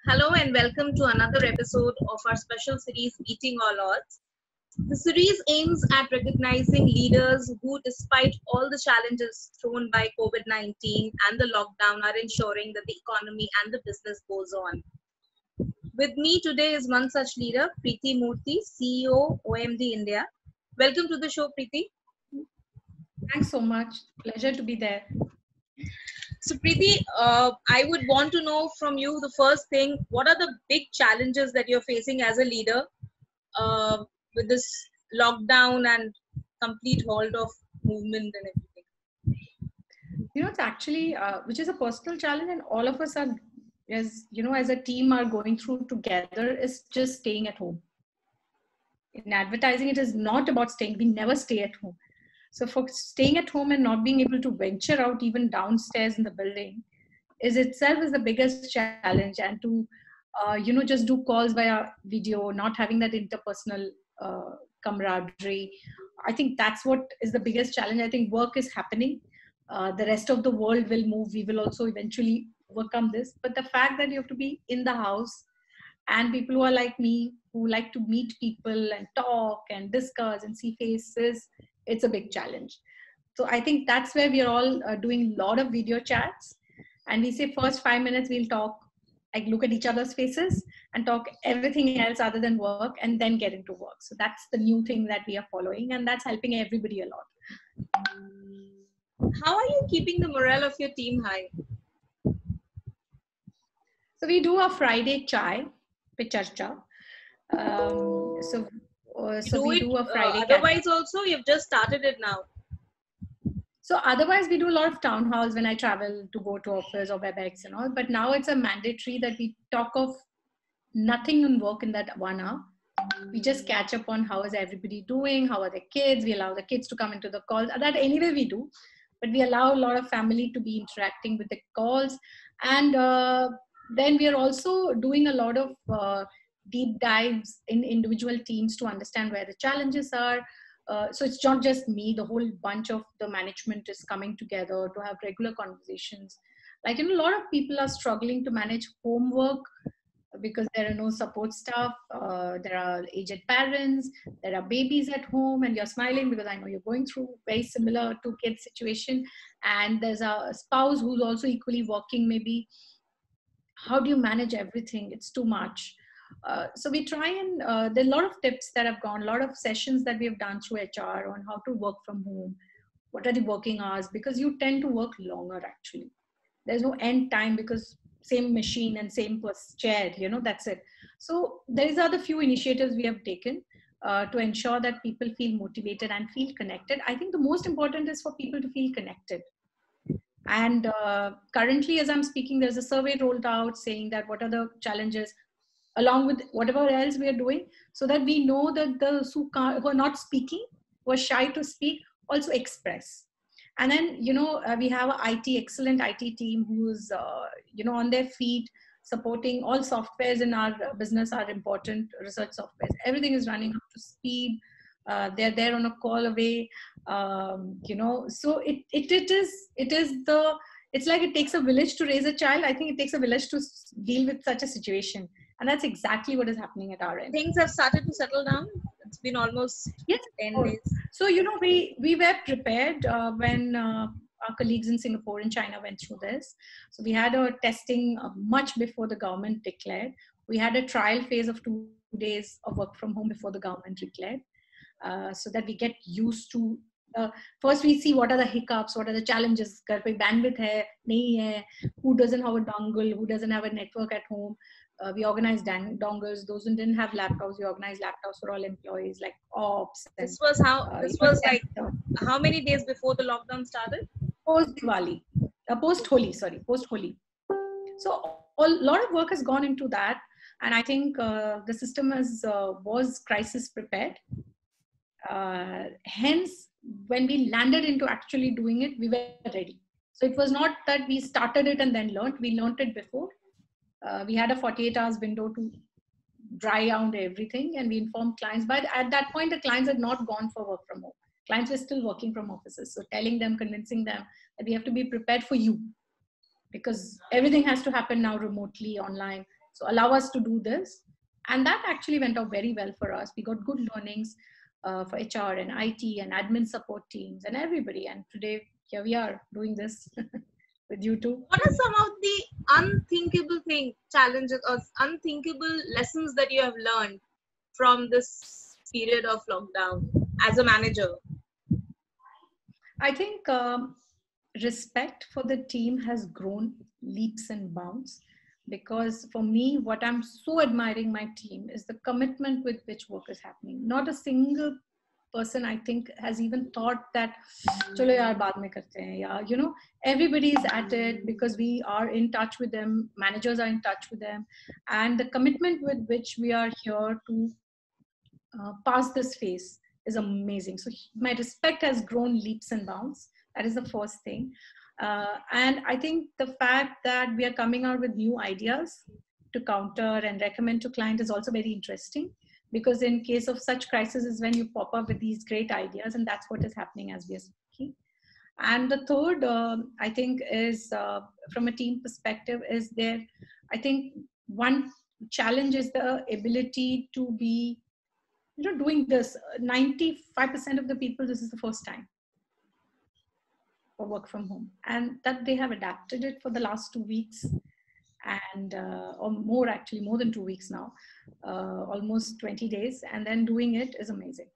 Hello and welcome to another episode of our special series, Beating All Odds. The series aims at recognizing leaders who, despite all the challenges thrown by COVID-19 and the lockdown, are ensuring that the economy and the business goes on. With me today is one such leader, Priti Murthy, CEO, OMD India. Welcome to the show, Priti. Thanks so much. Pleasure to be there. So, Priti, I would want to know from you the first thing, what are the big challenges that you're facing as a leader with this lockdown and complete halt of movement and everything? It's actually, which is a personal challenge, and all of us are, as a team are going through together, is just staying at home. In advertising, it is not about staying. We never stay at home. So for staying at home and not being able to venture out even downstairs in the building is the biggest challenge. And to, just do calls via video, not having that interpersonal camaraderie. I think that's what is the biggest challenge. I think work is happening. The rest of the world will move. We will also eventually overcome this. But the fact that you have to be in the house and people who are like me, who like to meet people and talk and discuss and see faces, it's a big challenge. So I think that's where we are all doing a lot of video chats. And we say first 5 minutes, we'll talk, like look at each other's faces and talk everything else other than work and then get into work. So that's the new thing that we are following, and that's helping everybody a lot. How are you keeping the morale of your team high? So we do a Friday chai, pe charcha. So we do a Friday. Otherwise, also you've just started it now. So otherwise, we do a lot of town halls when I travel to go to office or WebEx and all. But now it's a mandatory that we talk of nothing on work in that 1 hour. We just catch up on how is everybody doing, how are the kids. We allow the kids to come into the calls. That anyway we do, but we allow a lot of family to be interacting with the calls. And then we are also doing a lot of deep dives in individual teams to understand where the challenges are. So it's not just me, the whole bunch of the management is coming together to have regular conversations. Like, a lot of people are struggling to manage homework because there are no support staff. There are aged parents, there are babies at home, and you're smiling because I know you're going through very similar to kids situation. And there's a spouse who's also equally working maybe. How do you manage everything? It's too much. So we try and there are a lot of tips that have gone, a lot of sessions that we have done through HR on how to work from home. What are the working hours? Because you tend to work longer actually. There's no end time because same machine and same chair, that's it. So these are the few initiatives we have taken to ensure that people feel motivated and feel connected. I think the most important is for people to feel connected. And currently, as I'm speaking, there's a survey rolled out saying that what are the challenges along with whatever else we are doing, so that we know that those who are not speaking, who are shy to speak, also express. And then, we have an excellent IT team who's, on their feet, supporting all softwares in our business are important, research softwares. Everything is running up to speed. They're there on a call away, so it's like it takes a village to raise a child. I think it takes a village to deal with such a situation. And that's exactly what is happening at our end. Things have started to settle down. It's been almost 10 days. So, we were prepared when our colleagues in Singapore and China went through this. So we had a testing much before the government declared. We had a trial phase of 2 days of work from home before the government declared, so that we get used to. First, we see what are the hiccups, what are the challenges. Ghar pe bandwidth hai, nahi hai, who doesn't have a dongle, who doesn't have a network at home. We organized dongles. Those who didn't have laptops, we organized laptops for all employees, like ops. This was like how many days before the lockdown started? Post Diwali, post Holi. So a lot of work has gone into that, and I think the system was crisis prepared. Hence, when we landed into actually doing it, we were ready. So it was not that we started it and then learned. We learned it before. We had a 48 hours window to dry out everything, and we informed clients. But at that point, the clients had not gone for work from home. Clients were still working from offices. So telling them, convincing them that we have to be prepared for you, because everything has to happen now remotely, online. So allow us to do this. And that actually went out very well for us. We got good learnings for HR and IT and admin support teams and everybody. And today, here we are doing this with you too. What are some of the unthinkable challenges or unthinkable lessons that you have learned from this period of lockdown as a manager? I think respect for the team has grown leaps and bounds, because for me, what I'm so admiring my team is the commitment with which work is happening. Not a single person, I think, has even thought that chalo yaar baad mein karte hain, ya, you know, everybody is at it because we are in touch with them, managers are in touch with them, and the commitment with which we are here to pass this phase is amazing. So my respect has grown leaps and bounds. That is the first thing. And I think the fact that we are coming out with new ideas to counter and recommend to client is also very interesting, because in case of such crisis is when you pop up with these great ideas, and that's what is happening as we are speaking. And the third, I think, is from a team perspective, is there, I think one challenge is the ability to be, you know, doing this. 95% of the people, this is the first time for work from home, and that they have adapted it for the last 2 weeks, and or more, actually more than 2 weeks now, almost 20 days, and then doing it is amazing.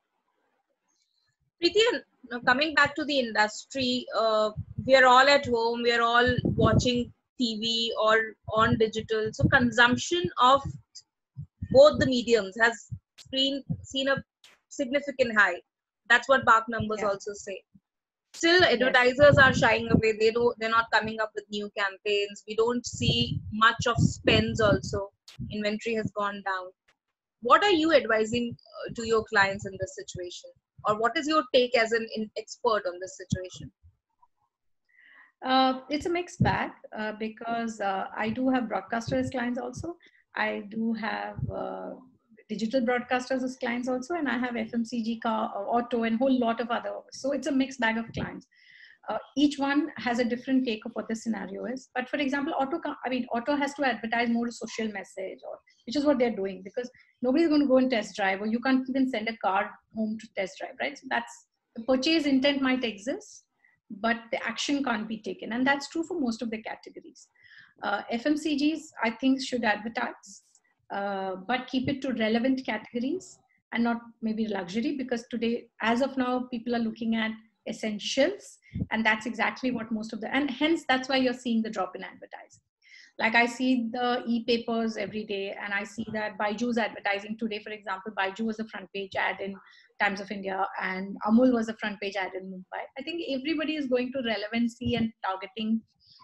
Priti, coming back to the industry, we are all at home, we are all watching TV or on digital, so consumption of both the mediums has seen a significant high. That's what BARC numbers also say. Still, advertisers are shying away. They're not coming up with new campaigns. We don't see much of spends also. Inventory has gone down. What are you advising to your clients in this situation? Or what is your take as an expert on this situation? It's a mixed bag, because I do have broadcasters as clients also. I do have digital broadcasters as clients also, and I have FMCG, car, auto, and a whole lot of other. So it's a mixed bag of clients. Each one has a different take of what the scenario is. But for example, auto has to advertise more a social message, or which is what they're doing, because nobody's going to go and test drive, or you can't even send a car home to test drive, right? So that's, the purchase intent might exist, but the action can't be taken. And that's true for most of the categories. FMCGs, I think, should advertise, but keep it to relevant categories and not maybe luxury, because today, as of now, people are looking at essentials, and that's exactly what most of the, and hence that's why you're seeing the drop in advertising. Like I see the e-papers every day, and I see that Baiju's advertising today, for example. Baiju was a front page ad in Times of India, and Amul was a front page ad in Mumbai. I think everybody is going to relevancy and targeting,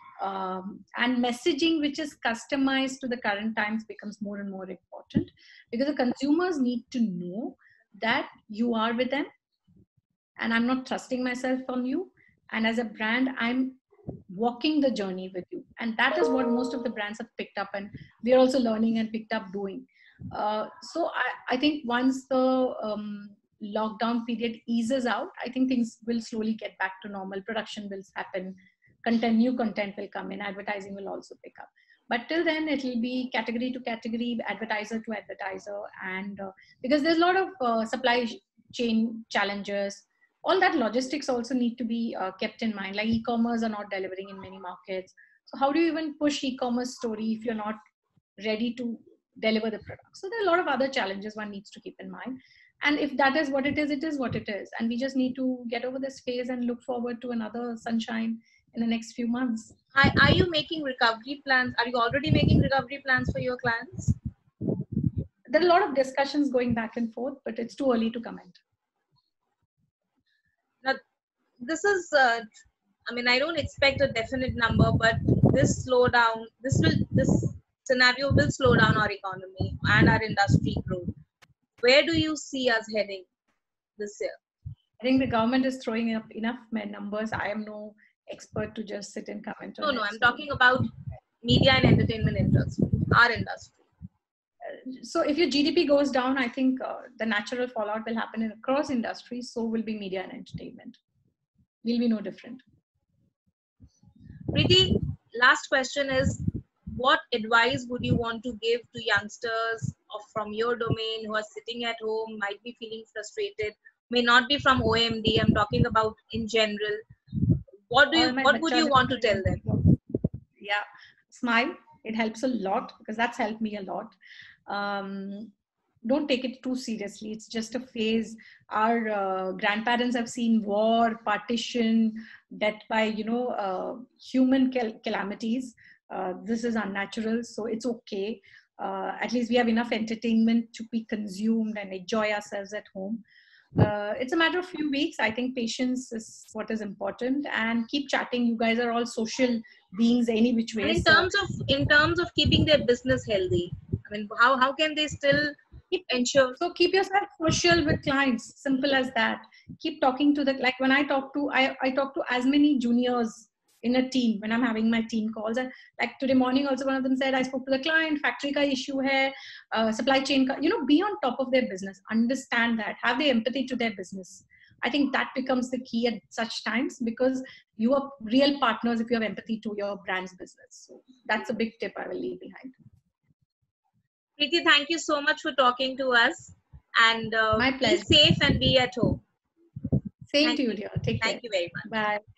and messaging which is customized to the current times becomes more and more important, because the consumers need to know that you are with them, and I'm not trusting myself on you, and as a brand I'm walking the journey with you. And that is what most of the brands have picked up, and we are also learning and picked up doing. So I think once the lockdown period eases out, I think things will slowly get back to normal. Production will happen, new content will come in, advertising will also pick up. But till then, it will be category to category, advertiser to advertiser, and because there's a lot of supply chain challenges, all that logistics also need to be kept in mind. Like e-commerce are not delivering in many markets. So how do you even push e-commerce story if you're not ready to deliver the product? So there are a lot of other challenges one needs to keep in mind. And if that is what it is what it is. And we just need to get over this phase and look forward to another sunshine in the next few months. Are you making recovery plans? Are you already making recovery plans for your clients? There are a lot of discussions going back and forth, but it's too early to comment. Now, this is, I don't expect a definite number, but this slowdown, this scenario will slow down our economy and our industry growth. Where do you see us heading this year? I think the government is throwing up enough numbers. I am no expert to just sit and comment on it. No, I'm talking about media and entertainment industry, our industry. So if your GDP goes down, I think the natural fallout will happen across industries. So will be media and entertainment. We'll be no different. Priti, last question is, what advice would you want to give to youngsters from your domain who are sitting at home, might be feeling frustrated, may not be from OMD, I'm talking about in general. What would you want to tell them? Yeah, smile. It helps a lot, because that's helped me a lot. Don't take it too seriously. It's just a phase. Our grandparents have seen war, partition, death by human calamities. This is unnatural, so it's okay. At least we have enough entertainment to be consumed and enjoy ourselves at home. It's a matter of few weeks. I think patience is what is important, and keep chatting. You guys are all social beings any which way. And in terms of keeping their business healthy, I mean, how can they still ensure? So keep yourself social with clients. Simple as that. Keep talking to like when I talk to I talk to as many juniors in a team when I'm having my team calls. And like today morning, also one of them said, I spoke to the client, factory ka issue hai, supply chain ka, be on top of their business, understand that, have the empathy to their business. I think that becomes the key at such times, because you are real partners if you have empathy to your brand's business. So that's a big tip I will leave behind. Priti, thank you so much for talking to us, and My pleasure. be safe and be at home. Same to you, dear. Take care. Thank you very much. Bye.